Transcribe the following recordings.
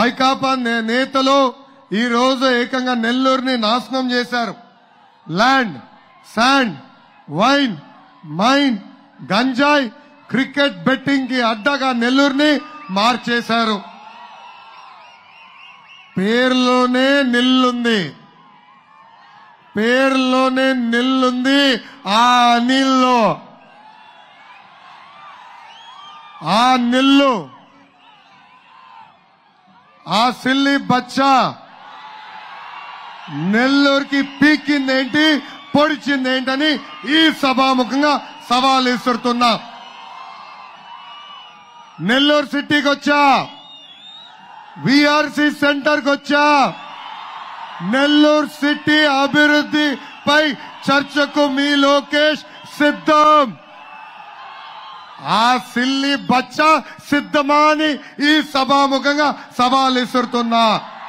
వైకాపా నేతలు ఈ రోజు ఏకంగా నెల్లూరుని నాశనం చేశారు. ల్యాండ్, శాండ్, వైన్, మైన్, గంజాయి, క్రికెట్ బెట్టింగ్ కి అడ్డగా నెల్లూరుని మార్చేశారు. పేరులోనే నిల్లుంది, పేరులోనే నిల్లుంది. ఆ నీళ్ళు, ఆ నిల్లు, ఆ సిల్లి బచ్చా నెల్లూరుకి పీకిందేంటి, పొడిచిందేంటని ఈ సభాముఖంగా సవాల్ విసురుతున్నా. నెల్లూరు సిటీకి వచ్చా, విఆర్సి సెంటర్కి వచ్చా. నెల్లూరు సిటీ అభివృద్ధిపై చర్చకు మీ లోకేష్ సిద్ధం. ఆ సిల్లి బచ్చా సిద్ధమా అని ఈ సభాముఖంగా సవాల్ విసురుతున్నా.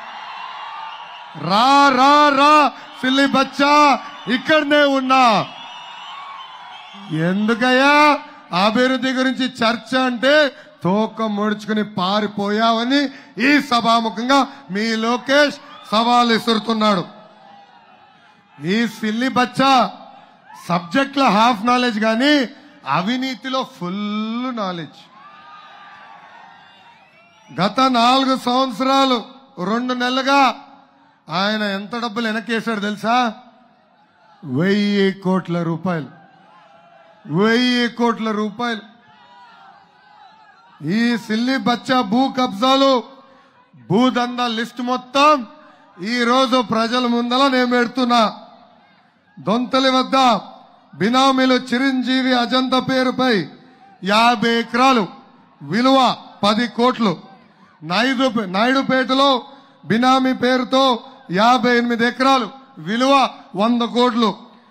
రా రా రా సిల్లి బచ్చా, ఇక్కడనే ఉన్నా. ఎందుకయ్యా అభివృద్ధి గురించి చర్చ అంటే తోక ముడుచుకుని పారిపోయావని ఈ సభాముఖంగా మీ లోకేష్ సవాల్ విసురుతున్నాడు. ఈ సిల్లి బచ్చా సబ్జెక్ట్ లో హాఫ్ నాలెడ్జ్ గాని అవినీతిలో ఫుల్ నాలెడ్జ్. గత 4 సంవత్సరాలు 2 నెలలుగా ఆయన ఎంత డబ్బులు వెనకేశాడు తెలుసా? 1000 కోట్ల రూపాయలు. 1000 కోట్ల రూపాయలు. ఈ సిల్లి బచ్చా భూ కబ్జాలు, భూదందా లిస్ట్ మొత్తం ఈ రోజు ప్రజల ముందల నేను పెడుతున్నా. దొంతలి వద్ద బినామీలు చిరంజీవి అజంతా పేరుపై 50 ఎకరాలు విలువ 10 కోట్లు. నాయుడుపేటలో బినామీ పేరుతో 58 ఎకరాలు విలువ 100 కోట్లు.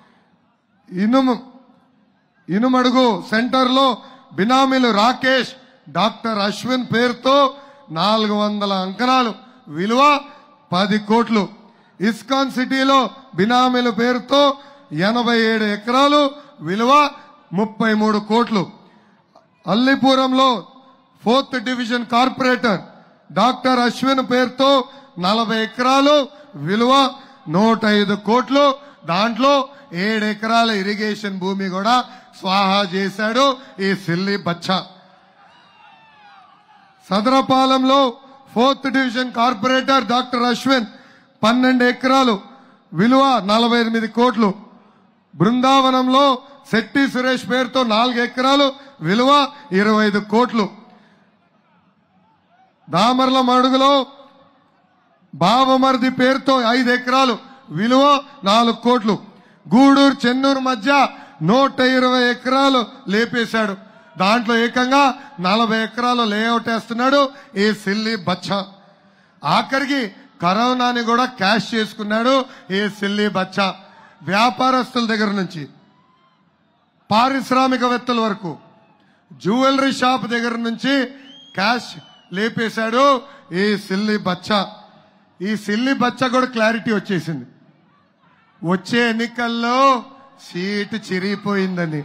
ఇనుమడుగు సెంటర్ లో బినామీలు రాకేష్, డాక్టర్ అశ్విన్ పేరుతో 400 అంకణాలు విలువ 10 కోట్లు. ఇస్కాన్ సిటీలో బినామీల పేరుతో 87 ఎకరాలు విలువ 33 కోట్లు. అల్లిపురంలో 4th division corporator doctor Ashwin పేరుతో 40 ఎకరాలు విలువ 105 కోట్లు. దాంట్లో 7 ఎకరాల ఇరిగేషన్ భూమి కూడా స్వాహా చేశాడు ఈ సిల్లి బచ్చా. సదరపాలెంలో 4th division corporator doctor Ashwin 12 ఎకరాలు విలువ 48 కోట్లు. బృందావనంలో శెట్టి సురేష్ పేరుతో 4 ఎకరాలు విలువ 25 కోట్లు. దామర్ల మడుగులో బావమర్ది పేరుతో 5 ఎకరాలు విలువ 4 కోట్లు. గూడూరు చెన్నూరు మధ్య 120 ఎకరాలు లేపేశాడు. దాంట్లో ఏకంగా 40 ఎకరాలు లేఅవుట్ వేస్తున్నాడు ఈ సిల్లి బచ్చా. ఆఖరికి కరోనాని కూడా క్యాష్ చేసుకున్నాడు ఈ సిల్లి బచ్చా. వ్యాపారస్తుల దగ్గర నుంచి పారిశ్రామికవేత్తల వరకు, జ్యువెలరీ షాప్ దగ్గర నుంచి క్యాష్ లేపేశాడు ఈ సిల్లి బచ్చా. ఈ సిల్లి బచ్చా కూడా క్లారిటీ వచ్చేసింది. వచ్చే ఎన్నికల్లో సీటు చిరిగిపోయిందని.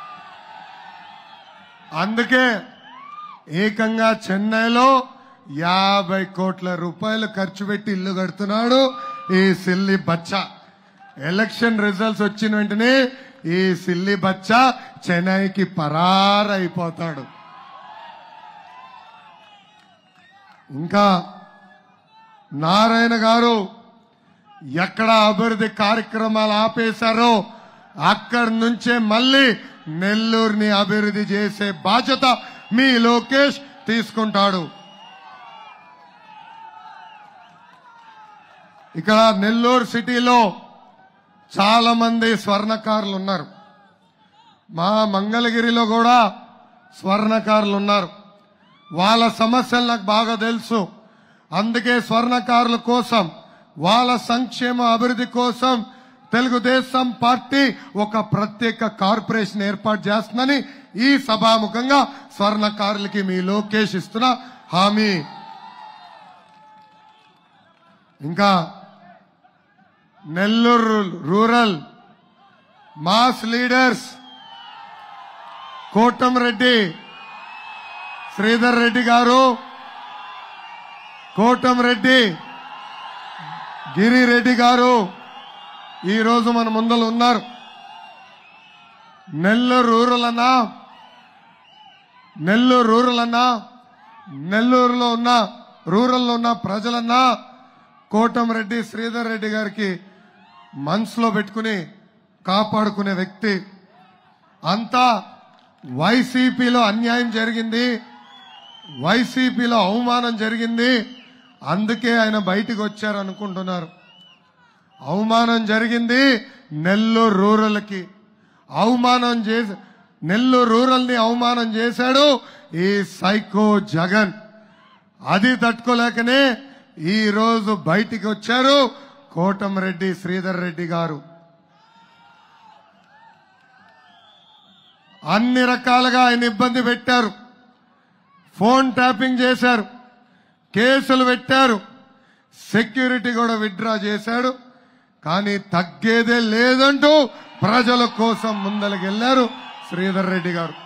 అందుకే ఏకంగా చెన్నైలో 50 కోట్ల రూపాయలు ఖర్చు పెట్టి ఇల్లు కడుతున్నాడు ఈ సిల్లి బచ్చా. ఎలక్షన్ రిజల్ట్స్ వచ్చిన వెంటనే ఈ సిల్లి బచ్చా చెన్నైకి పరారైపోతాడు. ఇంకా నారాయణ గారు ఎక్కడ అభివృద్ధి కార్యక్రమాలు ఆపేశారో అక్కడి నుంచే మళ్ళీ నెల్లూరుని అభివృద్ధి చేసే బాధ్యత మీ లోకేష్ తీసుకుంటాడు. ఇక్కడ నెల్లూరు సిటీలో చాలా మంది స్వర్ణకారులు ఉన్నారు. మా మంగళగిరిలో కూడా స్వర్ణకారులు ఉన్నారు. వాళ్ళ సమస్యలు నాకు బాగా తెలుసు. అందుకే స్వర్ణకారుల కోసం, వాళ్ళ సంక్షేమ అభివృద్ధి కోసం తెలుగుదేశం పార్టీ ఒక ప్రత్యేక కార్పొరేషన్ ఏర్పాటు చేస్తుందని ఈ సభాముఖంగా స్వర్ణకారులకి మీ లోకేష్ ఇస్తున్న హామీ. ఇంకా Nellore rural mass leaders Kotamreddy Sridhar Reddy గారు, కోటంరెడ్డి గిరిరెడ్డి గారు ఈరోజు మన ముందర ఉన్నారు. నెల్లూరు రూరల్ అన్నా నెల్లూరులో ఉన్న రూరల్లో ఉన్న ప్రజలన్నా కోటంరెడ్డి శ్రీధర్ రెడ్డి గారికి మనసులో పెట్టుకుని కాపాడుకునే వ్యక్తి. అంతా వైసీపీలో అన్యాయం జరిగింది, వైసీపీలో అవమానం జరిగింది, అందుకే ఆయన బయటికి వచ్చారు అనుకుంటున్నారు. అవమానం జరిగింది నెల్లూరు రూరల్కి. నెల్లూరు రూరల్ ని అవమానం చేశాడు ఈ సైకో జగన్. అది తట్టుకోలేకనే ఈ రోజు బయటికి వచ్చారు కోటంరెడ్డి శ్రీధర్ రెడ్డి గారు. అన్ని రకాలుగా ఆయన ఇబ్బంది పెట్టారు, ఫోన్ ట్యాపింగ్ చేశారు, కేసులు పెట్టారు, సెక్యూరిటీ కూడా విత్డ్రా చేశాడు. కానీ తగ్గేదే లేదంటూ ప్రజల కోసం ముందలకెళ్లారు శ్రీధర్ రెడ్డి గారు.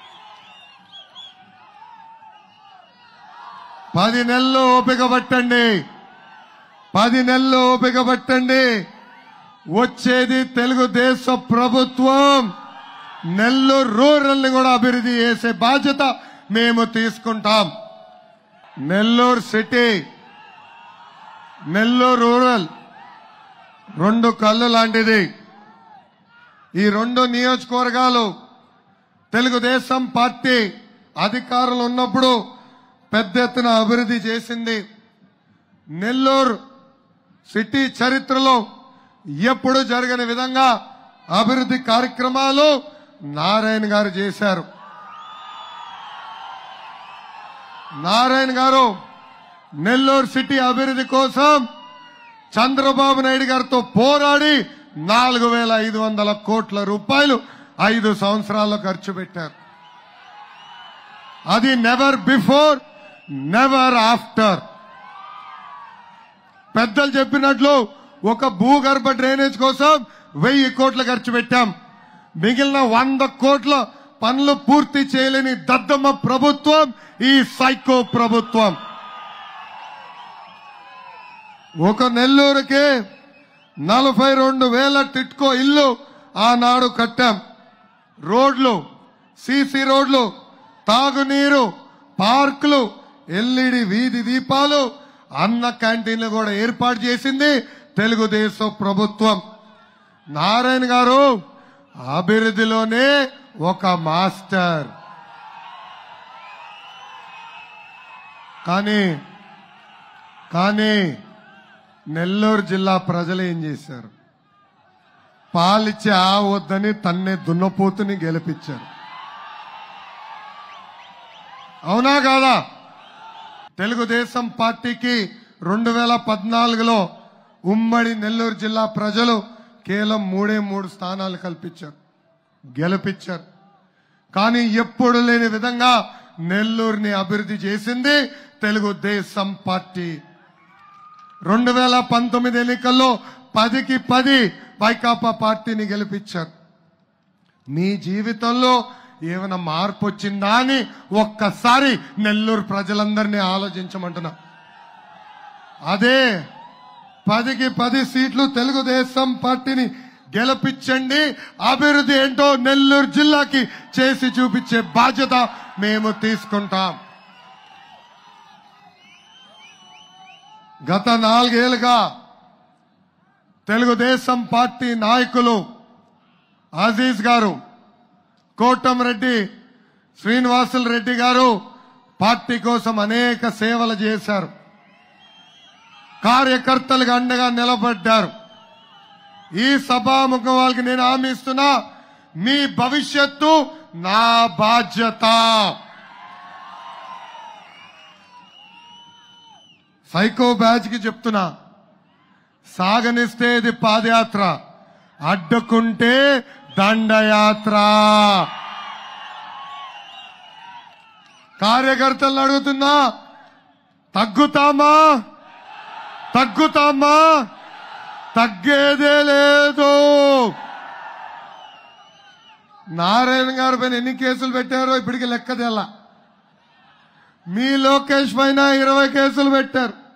10 నెలలు ఓపిక పట్టండి, 10 నెలలు ఓపిక పట్టండి. వచ్చేది తెలుగుదేశం ప్రభుత్వం. నెల్లూరు రూరల్ ని కూడా అభివృద్ధి చేసే బాధ్యత మేము తీసుకుంటాం. నెల్లూరు సిటీ, నెల్లూరు రూరల్ 2 కళ్ళు లాంటిది. ఈ 2 నియోజకవర్గాలు తెలుగుదేశం పార్టీ అధికారులు ఉన్నప్పుడు పెద్ద ఎత్తున అభివృద్ధి చేసింది. నెల్లూరు సిటీ చరిత్రలో ఎప్పుడు జరగని విధంగా అభివృద్ధి కార్యక్రమాలు నారాయణ గారు చేశారు. నారాయణ గారు నెల్లూరు సిటీ అభివృద్ధి కోసం చంద్రబాబు నాయుడు గారితో పోరాడి 4,500 కోట్ల రూపాయలు 5 సంవత్సరాల్లో ఖర్చు పెట్టారు. అది నెవర్ బిఫోర్ నెవర్ ఆఫ్టర్. పెద్దలు చెప్పినట్లు ఒక భూగర్భ డ్రైనేజ్ కోసం 1000 కోట్లు ఖర్చు పెట్టాం. మిగిలిన 100 కోట్ల పనులు పూర్తి చేయలేని దద్దమ్మ ప్రభుత్వం ఈ సైకో ప్రభుత్వం. ఒక నెల్లూరుకే 42,000 టిట్కో ఇల్లు ఆనాడు కట్టాం. రోడ్లు, సీసీ రోడ్లు, తాగునీరు, పార్కులు, ఎల్ఈడి వీధి దీపాలు, అన్న క్యాంటీన్లు కూడా ఏర్పాటు చేసింది తెలుగుదేశం ప్రభుత్వం. నారాయణ గారు అభివృద్ధిలోనే ఒక మాస్టర్. కానీ నెల్లూరు జిల్లా ప్రజలు ఏం చేశారు? పాలిచ్చే వద్దని తన్నే దున్నపోతుని గెలిపించారు. అవునా కాదా? తెలుగుదేశం పార్టీకి 2014లో ఉమ్మడి నెల్లూరు జిల్లా ప్రజలు కేవలం 3 స్థానాలు కల్పించారు, గెలిపించారు. కానీ ఎప్పుడు లేని విధంగా నెల్లూరుని అభివృద్ధి చేసింది తెలుగుదేశం పార్టీ. 2019 ఎన్నికల్లో 10కి 10 వైకాపా పార్టీని గెలిపించారు. మీ జీవితంలో ఏమైనా మార్పు వచ్చిందా అని ఒక్కసారి నెల్లూరు ప్రజలందరినీ ఆలోచించమంటున్నా. అదే 10కి 10 సీట్లు తెలుగుదేశం పార్టీని గెలిపించండి. అభివృద్ధి ఏంటో నెల్లూరు జిల్లాకి చేసి చూపించే బాధ్యత మేము తీసుకుంటాం. గత 4 ఏళ్లుగా తెలుగుదేశం పార్టీ నాయకులు అజీజ్ గారు, కోటంరెడ్డి శ్రీనివాసులు రెడ్డి గారు పార్టీ కోసం అనేక సేవలు చేశారు. కార్యకర్తలకు అండగా నిలబడ్డారు. ఈ సభాముఖం వాళ్ళకి నేను హామీ ఇస్తున్నా, మీ భవిష్యత్తు నా బాధ్యత. సైకో బ్యాచ్ కి చెప్తున్నా, సాగనిస్తే ఇది పాదయాత్ర, అడ్డుకుంటే దండయాత్ర. కార్యకర్తలను అడుగుతున్నా, తగ్గుతామా? తగ్గేదే లేదు. నారాయణ గారి పైన ఎన్ని కేసులు పెట్టారో ఇప్పటికి లెక్క తెల్ల. మీ లోకేష్ పైన 20 కేసులు పెట్టారు.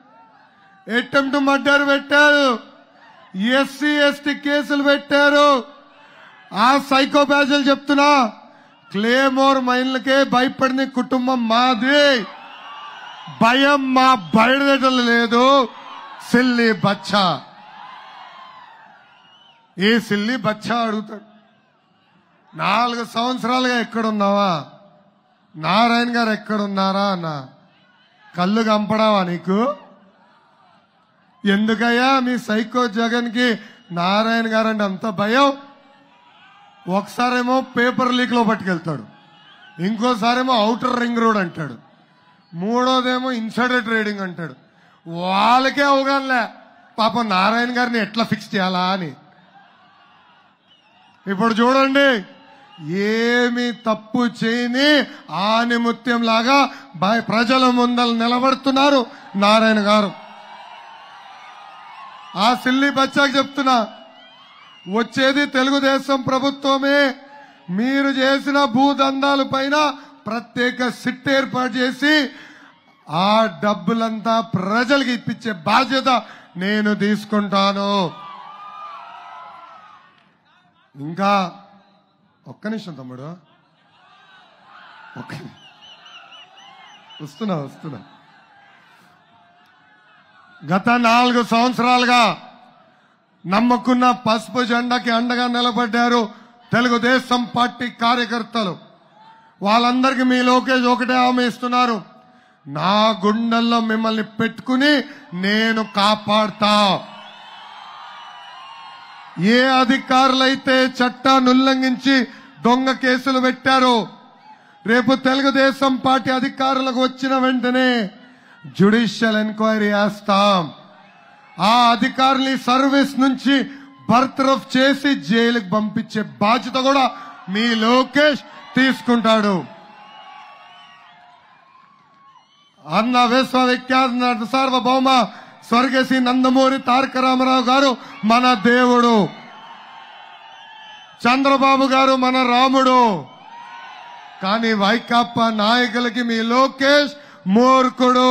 అటెంప్ట్ మర్డర్ పెట్టారు, ఎస్సీ ఎస్టీ కేసులు పెట్టారు. ఆ సైకో బ్యాచులు చెప్తున్నా, క్లేమోర్ మైన్లకే భయపడిన కుటుంబం మాది. భయం మా బయటలు లేదు. సిల్లి బచ్చా, ఈ సిల్లి బచ్చా అడుగుతాడు, 4 సంవత్సరాలుగా ఎక్కడున్నావా? నారాయణ గారు ఎక్కడున్నారా అన్న. కళ్ళు కంపడావా నీకు? ఎందుకయ్యా మీ సైకో జగన్ కి నారాయణ గారు అంటే అంత భయం? ఒకసారేమో పేపర్ లీక్ లో పట్టుకెళ్తాడు, ఇంకోసారేమో ఔటర్ రింగ్ రోడ్ అంటాడు, మూడోదేమో ఇన్సైడర్ ట్రేడింగ్ అంటాడు. వాళ్ళకే అవగానలే పాపం నారాయణ గారిని ఎట్లా ఫిక్స్ చేయాలా అని. ఇప్పుడు చూడండి, ఏమి తప్పు చేయని ఆనిముత్యం లాగా ప్రజల ముందర నిలబడుతున్నారు నారాయణ గారు. ఆ సిల్లి బచ్చాకి చెప్తున్నా, వచ్చేది తెలుగుదేశం ప్రభుత్వమే. మీరు చేసిన భూదందాల పైన ప్రత్యేక సిట్ ఏర్పాటు చేసి ఆ డబ్బులంతా ప్రజలకు ఇప్పించే బాధ్యత నేను తీసుకుంటాను. ఇంకా ఒక్క నిమిషం తమ్ముడు, వస్తున్నా. గత 4 సంవత్సరాలుగా నమ్మకున్న పసుపు జెండాకి అండగా నిలబడ్డారు తెలుగుదేశం పార్టీ కార్యకర్తలు. వాళ్ళందరికీ మీ లోకేష్ ఒకటే హామీ ఇస్తున్నారు, నా గుండెల్లో మిమ్మల్ని పెట్టుకుని నేను కాపాడుతా. ఏ అధికారులైతే చట్టాన్ని ఉల్లంఘించి దొంగ కేసులు పెట్టారో, రేపు తెలుగుదేశం పార్టీ అధికారులకు వచ్చిన వెంటనే జ్యుడిషియల్ ఎంక్వైరీ చేస్తాం. ఆ అధికారుల్ని సర్వీస్ నుంచి బర్తరఫ్ చేసి జైలుకు పంపించే బాధ్యత కూడా మీ లోకేష్ తీసుకుంటాడు. అన్న విశ్వవిఖ్యాత సార్వభౌమ స్వర్గశ్రీ నందమూరి తారక రామారావు గారు మన దేవుడు, చంద్రబాబు గారు మన రాముడు. కానీ వైకాపా నాయకులకి మీ లోకేష్ మూర్ఖుడు.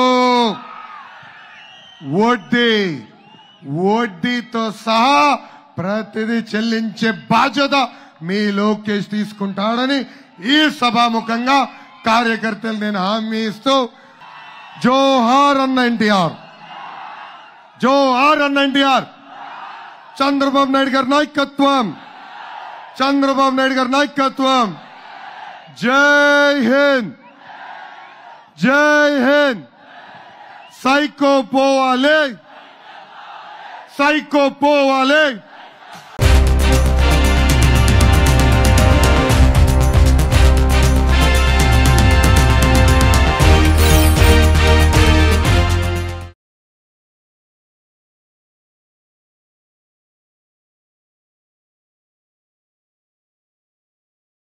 వడ్డీతో సహా ప్రతిదీ చెల్లించే బాధ్యత మీ లోకేష్ తీసుకుంటాడని ఈ సభాముఖంగా కార్యకర్తలు నేను హామీ ఇస్తూ, జోహార్ అన్న ఎన్టీఆర్, జోహార్ అన్న ఎన్టీఆర్, చంద్రబాబు నాయుడు గారి నాయకత్వం, చంద్రబాబు నాయుడు గారి నాయకత్వం. జై హింద్, జై హింద్. సైకో పోవాలి, సైకో పోవాలి.